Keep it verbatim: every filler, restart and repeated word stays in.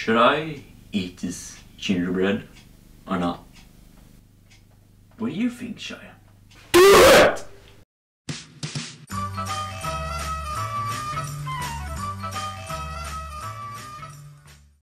Should I eat this gingerbread or not? What do you think, Shia?